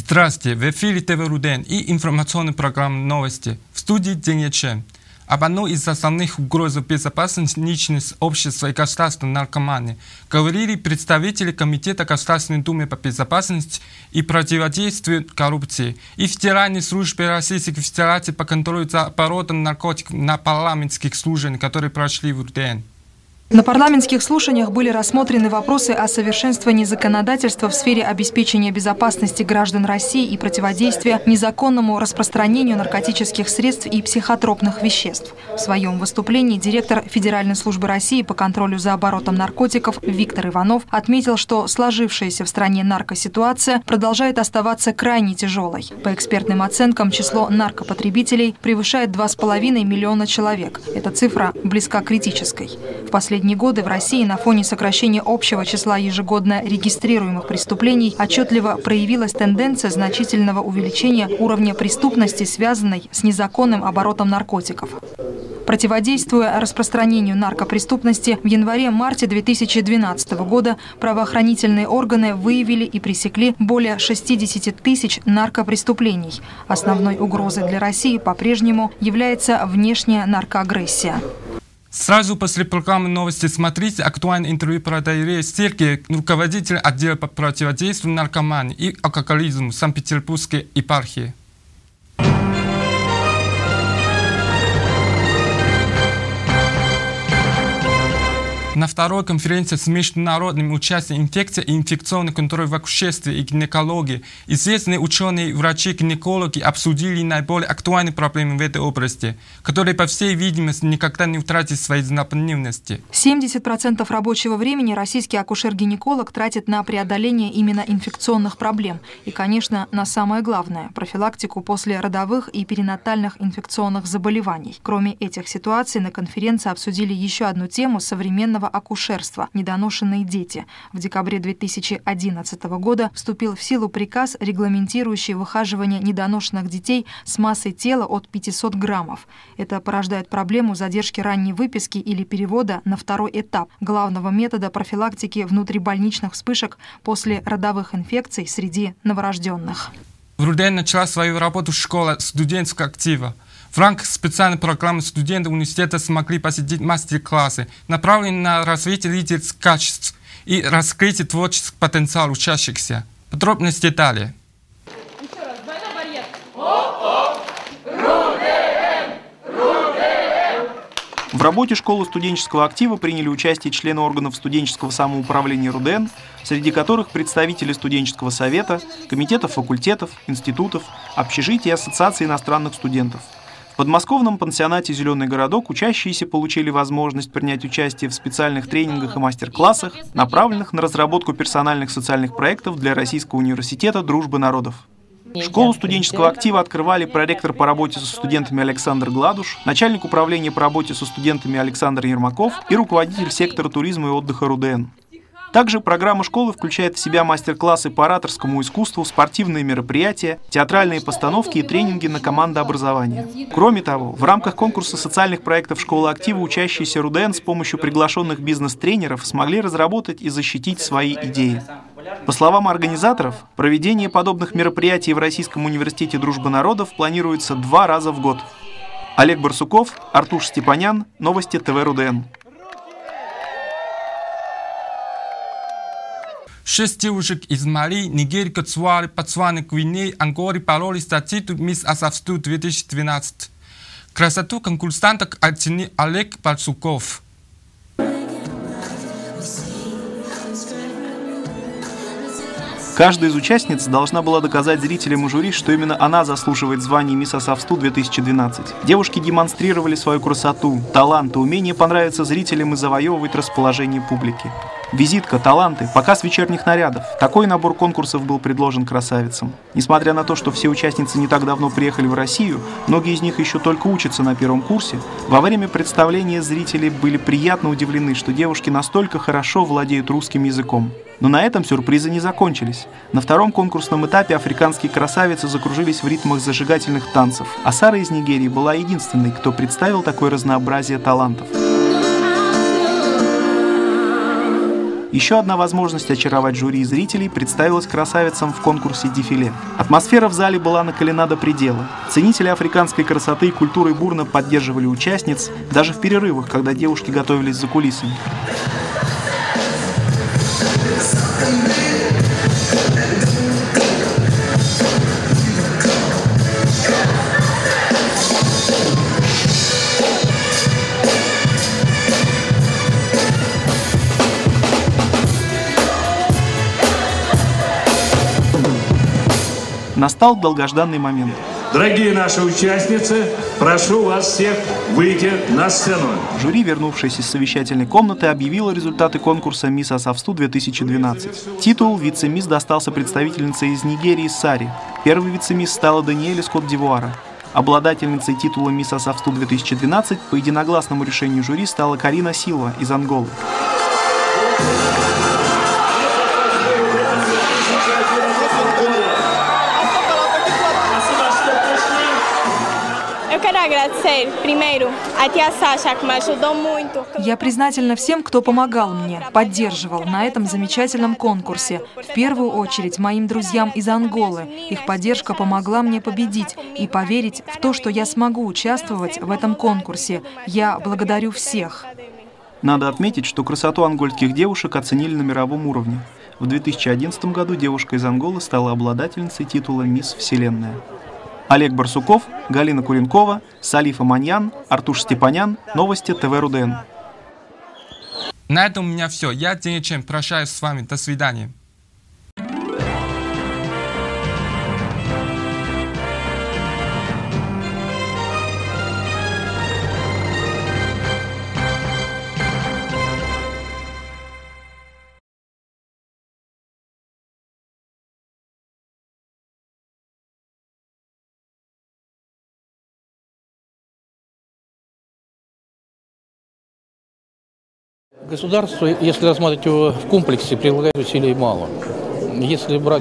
Здравствуйте, в эфире ТВ Руден и информационная программа «Новости». В студии День Ячен. Об одной из основных угроз безопасности личности общества и государственной наркомании говорили представители Комитета Государственной Думы по безопасности и противодействию коррупции и Федеральной службы Российской Федерации по контролю за оборотом наркотиков на парламентских слушаниях, которые прошли в Руден. На парламентских слушаниях были рассмотрены вопросы о совершенствовании законодательства в сфере обеспечения безопасности граждан России и противодействия незаконному распространению наркотических средств и психотропных веществ. В своем выступлении директор Федеральной службы России по контролю за оборотом наркотиков Виктор Иванов отметил, что сложившаяся в стране наркоситуация продолжает оставаться крайне тяжелой. По экспертным оценкам, число наркопотребителей превышает 2,5 миллиона человек. Эта цифра близка к критической. В последние годы в России на фоне сокращения общего числа ежегодно регистрируемых преступлений отчетливо проявилась тенденция значительного увеличения уровня преступности, связанной с незаконным оборотом наркотиков. Противодействуя распространению наркопреступности, в январе-марте 2012 года правоохранительные органы выявили и пресекли более 60 тысяч наркопреступлений. Основной угрозой для России по-прежнему является внешняя наркоагрессия. Сразу после программы «Новости» смотрите актуальное интервью Протоиерея Сергия, руководитель отдела по противодействию наркомании и алкоголизму Санкт-Петербургской епархии. На второй конференции с международным участием инфекции и инфекционный контроль в акушерстве и гинекологии известные ученые, врачи-гинекологи обсудили наиболее актуальные проблемы в этой области, которые, по всей видимости, никогда не утратят своей знаменательности. 70% рабочего времени российский акушер-гинеколог тратит на преодоление именно инфекционных проблем и, конечно, на самое главное – профилактику послеродовых и перинатальных инфекционных заболеваний. Кроме этих ситуаций, на конференции обсудили еще одну тему современного акушерства – недоношенные дети. В декабре 2011 года вступил в силу приказ, регламентирующий выхаживание недоношенных детей с массой тела от 500 граммов. Это порождает проблему задержки ранней выписки или перевода на второй этап главного метода профилактики внутрибольничных вспышек после родовых инфекций среди новорожденных. В Рудене начала свою работу школа студенческого актива. В рамках специальной программы студенты университета смогли посетить мастер-классы, направленные на развитие лидерских качеств и раскрытие творческого потенциала учащихся. Подробности далее. Еще раз, двойной барьер. В работе школы студенческого актива приняли участие члены органов студенческого самоуправления РУДН, среди которых представители студенческого совета, комитетов факультетов, институтов, общежитий и ассоциаций иностранных студентов. В подмосковном пансионате «Зеленый городок» учащиеся получили возможность принять участие в специальных тренингах и мастер-классах, направленных на разработку персональных социальных проектов для Российского университета дружбы народов. Школу студенческого актива открывали проректор по работе со студентами Александр Гладуш, начальник управления по работе со студентами Александр Ермаков и руководитель сектора туризма и отдыха РУДН. Также программа школы включает в себя мастер-классы по ораторскому искусству, спортивные мероприятия, театральные постановки и тренинги на командообразование. Кроме того, в рамках конкурса социальных проектов школы актива учащиеся РУДН с помощью приглашенных бизнес-тренеров смогли разработать и защитить свои идеи. По словам организаторов, проведение подобных мероприятий в Российском университете дружбы народов планируется 2 раза в год. Олег Барсуков, Артуш Степанян, Новости ТВ РУДН. 6 девушек из Мали, Нигерии, Ботсваны, Гвинеи, Анголы боролись за титул «Мисс Азовсту 2012». Красоту конкурсанток оценил Олег Барсуков. Каждая из участниц должна была доказать зрителям и жюри, что именно она заслуживает звания «Мисс Азовсту 2012». Девушки демонстрировали свою красоту, талант и умение понравиться зрителям и завоевывать расположение публики. Визитка, таланты, показ вечерних нарядов. Такой набор конкурсов был предложен красавицам. Несмотря на то, что все участницы не так давно приехали в Россию, многие из них еще только учатся на первом курсе, во время представления зрители были приятно удивлены, что девушки настолько хорошо владеют русским языком. Но на этом сюрпризы не закончились. На втором конкурсном этапе африканские красавицы закружились в ритмах зажигательных танцев, а Сара из Нигерии была единственной, кто представил такое разнообразие талантов. Еще одна возможность очаровать жюри и зрителей представилась красавицам в конкурсе «Дефиле». Атмосфера в зале была накалена до предела. Ценители африканской красоты и культуры бурно поддерживали участниц, даже в перерывах, когда девушки готовились за кулисами. Настал долгожданный момент. Дорогие наши участницы, прошу вас всех выйти на сцену. Жюри, вернувшееся из совещательной комнаты, объявило результаты конкурса «Мисс Асавсту-2012». Титул вице-мисс достался представительнице из Нигерии Сари. Первой вице-мисс стала Даниэль из Кот-д'Ивуара. Обладательницей титула «Мисс Асавсту-2012» по единогласному решению жюри стала Карина Силва из Анголы. Я признательна всем, кто помогал мне, поддерживал на этом замечательном конкурсе. В первую очередь моим друзьям из Анголы. Их поддержка помогла мне победить и поверить в то, что я смогу участвовать в этом конкурсе. Я благодарю всех. Надо отметить, что красоту ангольских девушек оценили на мировом уровне. В 2011 году девушка из Анголы стала обладательницей титула «Мисс Вселенная». Олег Барсуков, Галина Куренкова, Салифа Маньян, Артуш Степанян. Новости ТВ РУДН. На этом у меня все. Я, Деня Чен, прощаюсь с вами. До свидания. Государство, если рассматривать его в комплексе, прилагает усилий мало. Если брать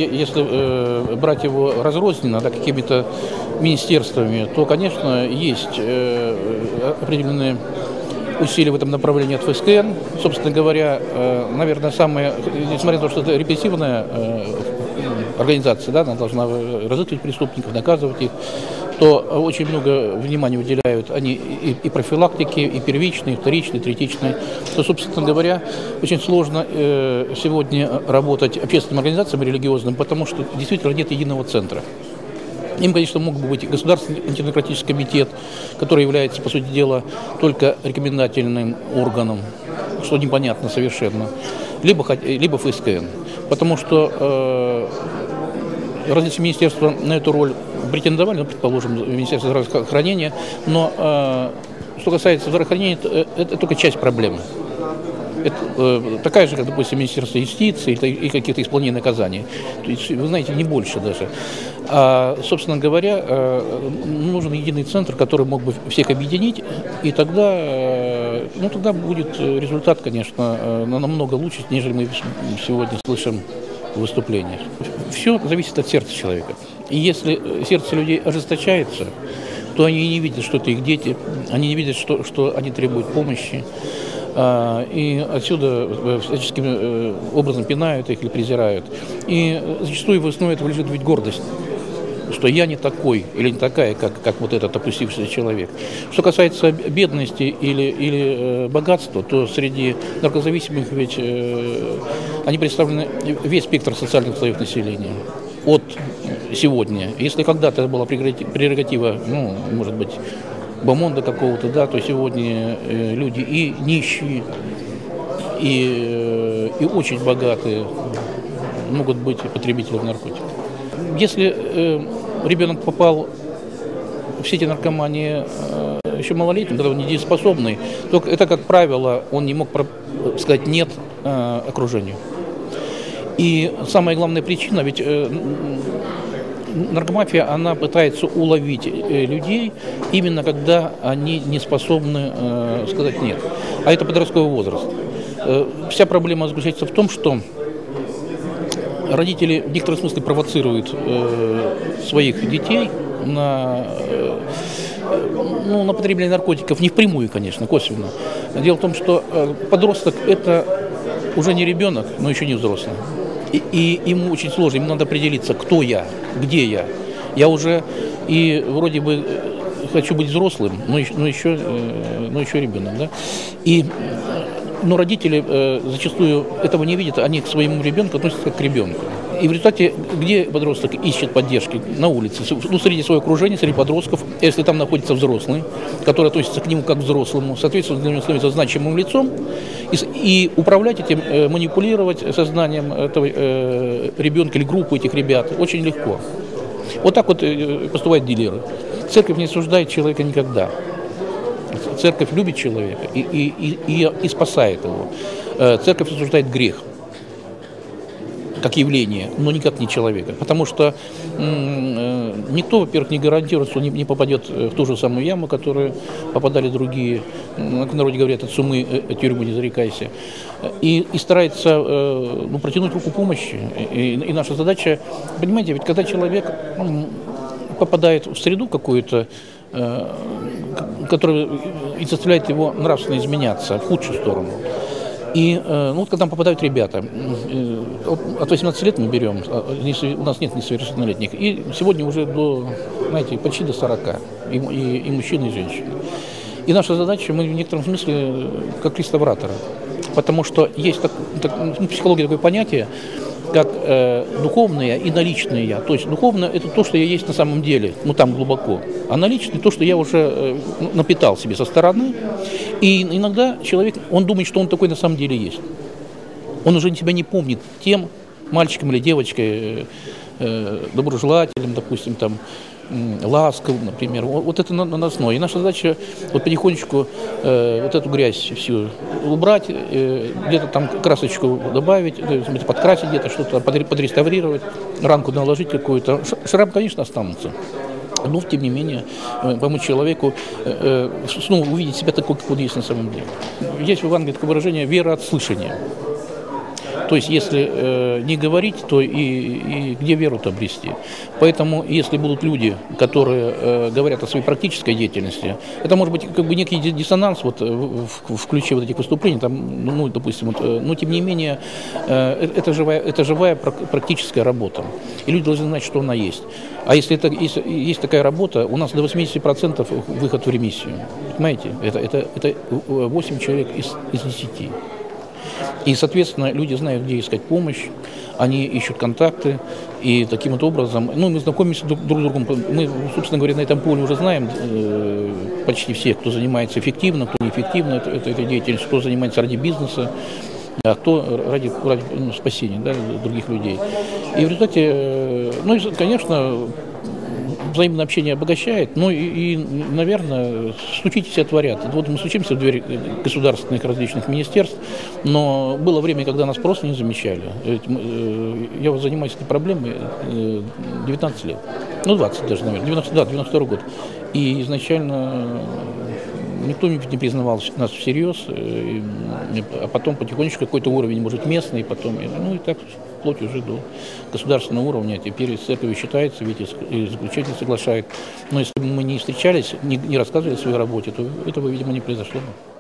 его разрозненно, да, какими-то министерствами, то, конечно, есть определенные усилия в этом направлении от ФСКН. Собственно говоря, наверное, несмотря на то, что это репрессивная организация, да, она должна разыскивать преступников, наказывать их, то очень много внимания уделяют они и профилактике, и первичной, и вторичной, и третичной. То, собственно говоря, очень сложно сегодня работать общественным организациям религиозным, потому что действительно нет единого центра. Им, конечно, мог бы быть Государственный антидемократический комитет, который является, по сути дела, только рекомендательным органом, что непонятно совершенно, либо ФСКН. Потому что различные министерства на эту роль претендовали, предположим, Министерство здравоохранения, но что касается здравоохранения, это только часть проблемы. Это такая же, как, допустим, Министерство юстиции и каких-то исполнений наказаний. То есть, вы знаете, не больше даже. А, собственно говоря, нужен единый центр, который мог бы всех объединить, и тогда, тогда будет результат, конечно, намного лучше, нежели мы сегодня слышим в выступлениях. Все зависит от сердца человека. И если сердце людей ожесточается, то они не видят, что это их дети, они не видят, что они требуют помощи. И отсюда всяческим образом пинают их или презирают. И зачастую в основе этого лежит ведь гордость, что я не такой или не такая, как вот этот опустившийся человек. Что касается бедности или богатства, то среди наркозависимых ведь они представлены весь спектр социальных слоев населения. От сегодня, если когда-то это была прерогатива, может быть, бомонда какого-то, да, то сегодня люди и нищие, и очень богатые могут быть потребителями наркотиков. Если ребенок попал в сети наркомании еще малолетним, когда он недееспособный, то это, как правило, он не мог сказать «нет» окружению. И самая главная причина, ведь наркомафия, она пытается уловить людей именно когда они не способны сказать «нет». А это подростковый возраст. Вся проблема заключается в том, что родители в некотором смысле провоцируют своих детей на потребление наркотиков, не впрямую, конечно, косвенно. Дело в том, что подросток – это уже не ребенок, но еще не взрослый. И ему очень сложно, ему надо определиться, кто я, где я. Я уже и вроде бы хочу быть взрослым, но еще ребенок. Да? Но родители зачастую этого не видят, они к своему ребенку относятся как к ребенку. И в результате, где подросток ищет поддержки? На улице, среди своего окружения, среди подростков. Если там находится взрослый, который относится к нему как к взрослому, соответственно, для него становится значимым лицом, и управлять этим, манипулировать сознанием этого ребенка или группы этих ребят очень легко. Вот так вот поступают дилеры. Церковь не осуждает человека никогда. Церковь любит человека и спасает его. Церковь осуждает грех как явление, но никак не человека. Потому что никто, во-первых, не гарантирует, что не попадет в ту же самую яму, в которую попадали другие. Как в народе говорят, от сумы тюрьмы не зарекайся. И старается протянуть руку помощи. И наша задача, понимаете, ведь когда человек попадает в среду какую-то, которая заставляет его нравственно изменяться в худшую сторону. И вот когда попадают ребята, от 18 лет мы берем, у нас нет несовершеннолетних, и сегодня уже почти до 40, и мужчины, и женщины. И наша задача, мы в некотором смысле как реставраторы, потому что есть в психологии такое понятие, как духовное и наличное я. То есть духовное – это то, что я есть на самом деле, там глубоко. А наличное – то, что я уже напитал себе со стороны. И иногда человек, он думает, что он такой на самом деле есть. Он уже себя не помнит тем мальчиком или девочкой, доброжелателем, допустим, ласковым, например. Вот это наносное. И наша задача потихонечку вот эту грязь всю убрать, где-то там красочку добавить, подкрасить где-то, что-то подреставрировать, ранку наложить какую-то. Шрамы, конечно, останутся. Но, тем не менее, помочь человеку снова увидеть себя такой, как он есть на самом деле. Есть в Евангелии такое выражение «вера от слышания». То есть, если не говорить, то и где веру-то обрести. Поэтому, если будут люди, которые говорят о своей практической деятельности, это может быть как бы некий диссонанс в ключе этих выступлений, допустим, но тем не менее, это живая практическая работа. И люди должны знать, что она есть. А если есть такая работа, у нас до 80% выход в ремиссию. Понимаете? Это 8 человек из 10. И, соответственно, люди знают, где искать помощь, они ищут контакты, и таким вот образом, мы знакомимся друг с другом. Мы, собственно говоря, на этом поле уже знаем почти всех, кто занимается эффективно, кто неэффективно этой деятельностью, кто занимается ради бизнеса, а кто ради спасения других людей. И в результате, конечно, взаимное общение обогащает, наверное, стучитесь и отворят. Вот мы стучимся в дверь государственных различных министерств, но было время, когда нас просто не замечали. Я занимаюсь этой проблемой 19 лет, 20 даже, наверное, 92 год. И изначально никто не признавал нас всерьез, а потом потихонечку какой-то уровень, может, местный, потом, и так вплоть уже до государственного уровня. Теперь церковь считается, ведь и заключатель соглашает. Но если бы мы не встречались, не рассказывали о своей работе, то этого, видимо, не произошло бы.